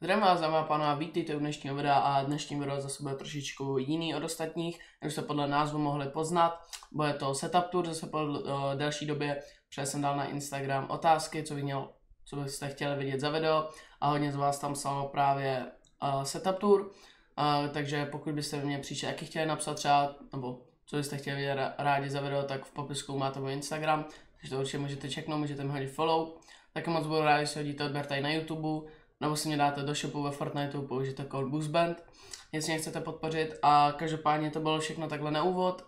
Zdravím vás, dámy a pánové, vítejte u dnešního videa a dnešní video zase bude trošičku jiný od ostatních, jak jste podle názvu mohli poznat. Bude to setup tour, zase po delší době, protože jsem dal na Instagram otázky, co byste chtěli vidět za video a hodně z vás tam psalo právě setup tour. Takže pokud byste mě příště taky chtěli napsat třeba, nebo co byste chtěli vidět rádi za video, tak v popisku máte můj Instagram, takže to určitě můžete checknout, můžete mi hodit follow. Taky moc budu rád, když si hodíte odběr tady na YouTube, nebo si mě dáte do shopu ve Fortniteu, použijte kód BOOSTBAND, jestli mě chcete podpořit. A každopádně to bylo všechno takhle na úvod.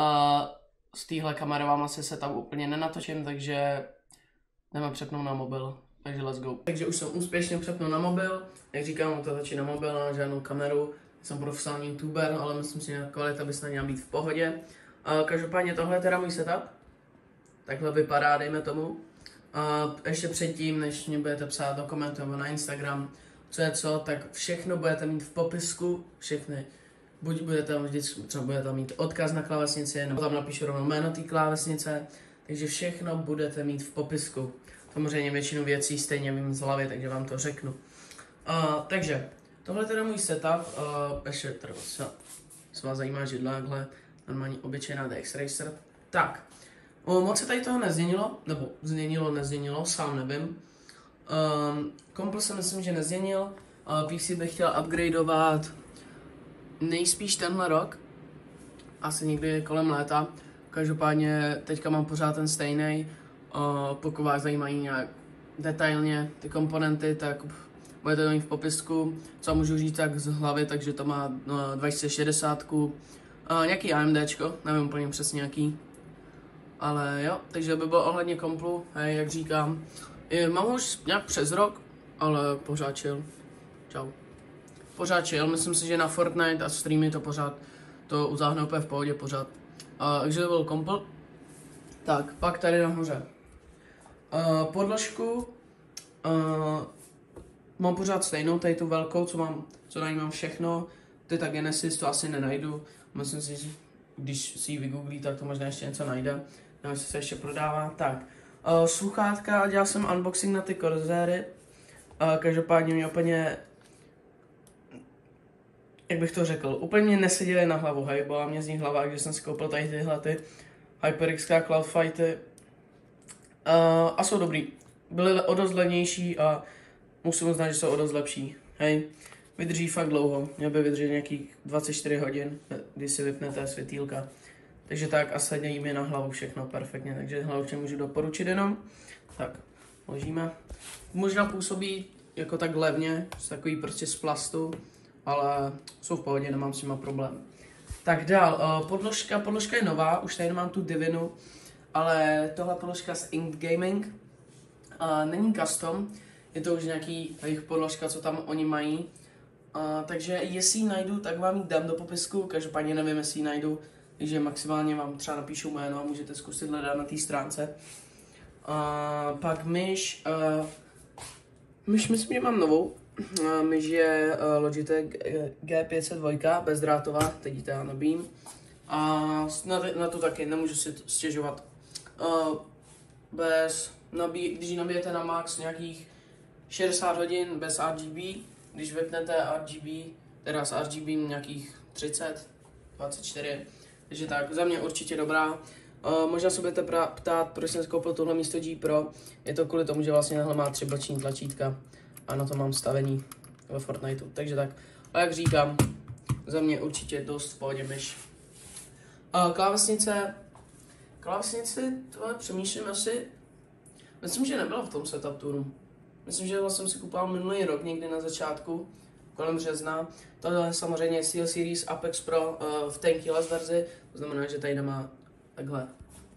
Z téhle kamery vám asi setup úplně nenatočím, takže jdeme přepnout na mobil. Takže let's go. Takže už jsem úspěšně přepnul na mobil. Jak říkám, to točí na mobil, na žádnou kameru. Jsem profesionální youtuber, ale myslím si, že kvalita by snad měla být v pohodě. Každopádně tohle je teda můj setup. Takhle vypadá, dejme tomu. A ještě předtím, než mě budete psát do komentu nebo na Instagram, co je co, tak všechno budete mít v popisku, všechny. Buď budete tam vždycky, třeba budete tam mít odkaz na klávesnici, nebo tam napíšu rovnou jméno té klávesnice, takže všechno budete mít v popisku. Samozřejmě většinu věcí stejně vím z hlavy, takže vám to řeknu. Takže, tohle je teda můj setup, ještě teda se vás zajímá židla, takhle, normální obyčejná DX Racer. Tak. Moc se tady toho nezměnilo, nebo nezměnilo, sám nevím. Kompl se myslím, že nezměnil, PC bych chtěl upgradeovat nejspíš tenhle rok, asi někdy kolem léta. Každopádně teďka mám pořád ten stejný. Pokud vás zajímají nějak detailně ty komponenty, tak budete to mít v popisku. Co můžu říct tak z hlavy, takže to má 2060, nějaký AMDčko, nevím úplně přesně jaký. Ale jo, takže by bylo ohledně komplu, hej, jak říkám, mám už nějak přes rok, ale pořád chill, čau. Pořád chill, myslím si, že na Fortnite a streamy to pořád, to uzáhne úplně v pohodě pořád. Takže to byl kompl. Tak, pak tady nahoře. Podložku mám pořád stejnou, tady tu velkou, co na ní mám všechno. Ty ta Genesis, to asi nenajdu, myslím si, že když si ji vygooglí, tak to možná ještě něco najde. Nevím, jestli se ještě prodává. Tak, sluchátka, dělal jsem unboxing na ty Corsairy. Každopádně mě úplně, jak bych to řekl, úplně mě neseděly na hlavu, hej, byla mě z nich hlava, když jsem si koupil tady tyhle ty HyperX Cloudfighty. A jsou dobrý. Byly o dost levnější a musím uznat, že jsou o dost lepší, hej. Vydrží fakt dlouho, měl by vydržet nějakých 24 hodin, když si vypnete světýlka. Takže tak a sedí mi na hlavu všechno perfektně, takže hlavně můžu doporučit jenom. Tak, ložíme. Možná působí jako tak levně, takový prostě z plastu, ale jsou v pohodě, nemám s nima problém. Tak dál, podložka je nová, už tady nemám tu Divinu, ale tohle podložka z Inked Gaming. Není custom, je to už nějaký jejich podložka, co tam oni mají. Takže jestli ji najdu, tak vám ji dám do popisku, každopádně nevím, jestli ji najdu, takže maximálně vám třeba napíšu jméno a můžete zkusit hledat na té stránce. Pak myš myslím, že mám novou, myš je Logitech G502 bezdrátová, teď ji teda nabíjím. A na to taky nemůžu si stěžovat. Když ji nabijete na max nějakých 60 hodin bez RGB, když vypnete RGB, teda s RGB nějakých 30, 24, takže tak, za mě určitě dobrá. Možná se budete ptát, proč jsem si koupil tohle místo G Pro, je to kvůli tomu, že vlastně tohle má 3 boční tlačítka a na to mám stavení ve Fortniteu, takže tak. A jak říkám, za mě určitě dost v pohodě myš. Klávesnici, tohle přemýšlím asi, myslím, že nebyla v tom setup touru. Myslím, že jsem si kupoval minulý rok někdy na začátku, kolem března. Tohle je samozřejmě SteelSeries Apex Pro v tankless verzi, to znamená, že tady nemá takhle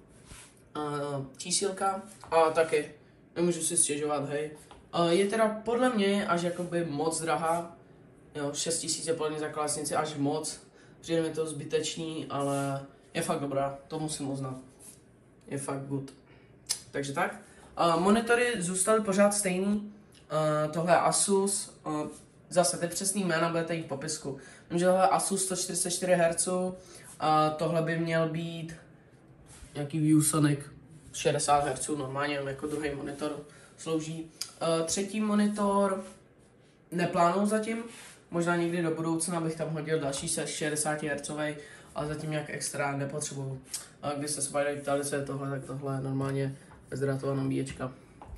čísílka a taky nemůžu si stěžovat, hej. Je teda podle mě až jakoby moc drahá, jo, 6 000 je podle mě za klávesnici až moc, přijde mi to zbytečný, ale je fakt dobrá, to musím uznat. Je fakt good. Takže tak. Monitory zůstaly pořád stejný. Tohle je Asus. Zase ty přesný jména budete jít v popisku. Vím, že tohle je Asus 144 Hz. Tohle by měl být nějaký ViewSonic 60 Hz, normálně jako druhý monitor slouží. Třetí monitor neplánuju zatím, možná někdy do budoucna bych tam hodil další 60 Hz, ale zatím nějak extra nepotřebuju. A když se Spider ptali, co je tohle, tak tohle je normálně bezdrátová nabíječka.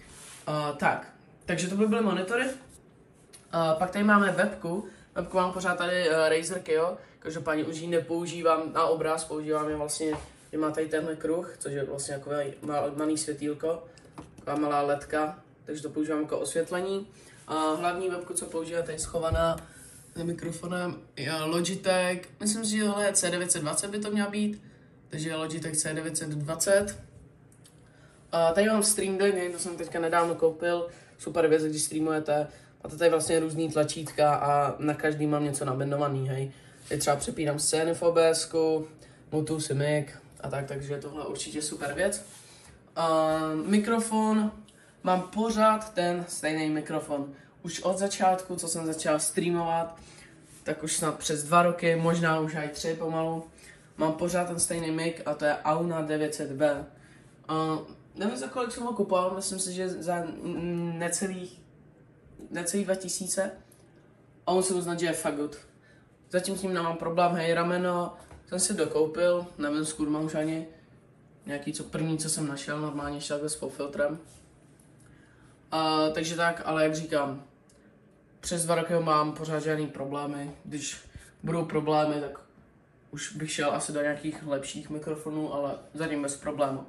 Takže to by byly monitory. Pak tady máme webku. Webku mám pořád tady Razer Kio, každopádně už ji nepoužívám na obraz, používám je vlastně, že má tady tenhle kruh, což je vlastně takové malý světýlko, taková malá ledka, takže to používám jako osvětlení. Hlavní webku, co používám, je schovaná za mikrofonem, je Logitech, myslím si, že tohle je C920 by to měla být, takže je Logitech C920. Tady mám Stream Deck, to jsem teďka nedávno koupil, super věc, když streamujete. Máte tady vlastně různý tlačítka a na každý mám něco nabindovaný, hej. Teď třeba přepínám scény v OBSku, mutuju si mic a tak, takže tohle je určitě super věc. Mikrofon, mám pořád ten stejný mikrofon. Už od začátku, co jsem začal streamovat, tak už snad přes 2 roky, možná už aj 3 pomalu. Mám pořád ten stejný mic a to je Auna 900B. Nevím, za kolik jsem ho kupoval, myslím si, že za necelých 2000 a musím uznat, že je fakt good. Zatím s ním nemám problém, hej, rameno jsem si dokoupil, nevím, skud mám už ani nějaký první, co jsem našel, normálně ještě takhle s popfiltrem. Takže tak, ale jak říkám, přes 2 roky mám pořád žádný problémy, když budou problémy, tak už bych šel asi do nějakých lepších mikrofonů, ale zatím bez problému.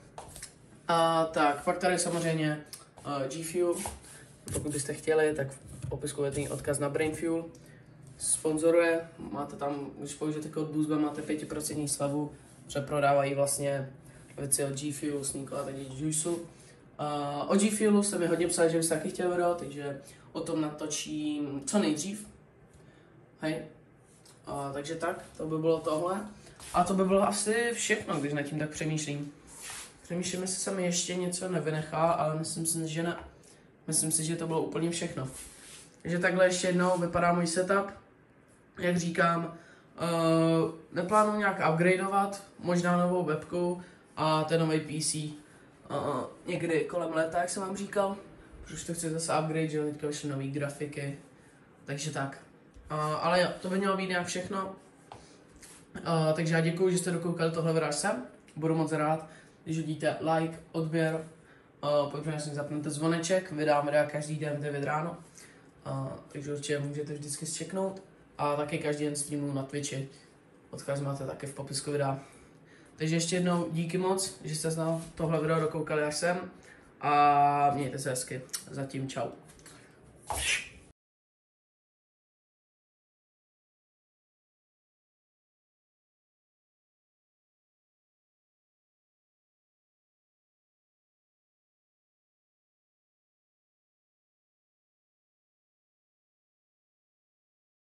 Tak, pak tady samozřejmě G Fuel. Pokud byste chtěli, tak v popisku je ten odkaz na Brain Fuel. Sponzoruje, máte tam, když použijete kód BOOSTBA, máte 5% slevu, přeprodávají vlastně věci od G Fuel, Sneako a taky Juiceu. O G Fuelu jste mi hodně psali, že byste taky chtěli video, takže o tom natočím co nejdřív. Hej. Takže tak, to by bylo tohle. A to by bylo asi všechno, když nad tím tak přemýšlím. Přemýšlím, jestli jsem ještě něco nevynechal, ale myslím si, že ne. Myslím si, že to bylo úplně všechno. Takže takhle ještě jednou vypadá můj setup. Jak říkám, neplánuji nějak upgradeovat, možná novou webku a ten nový PC. Někdy kolem léta, jak jsem vám říkal. Protože to chci zase upgrade, že teďka vyšly nový grafiky. Takže tak. Ale jo, to by mělo být nějak všechno. Takže já děkuji, že jste dokoukali tohle video sem. Budu moc rád, když hodíte like, odběr. Pokud si zapnete zvoneček, vydám videa každý den v 9 ráno. Takže určitě můžete vždycky zčeknout. A taky každý den streamu na Twitchi. Odkaz máte taky v popisku videa. Takže ještě jednou díky moc, že jste na tohle video dokoukali až sem. A mějte se hezky. Zatím čau.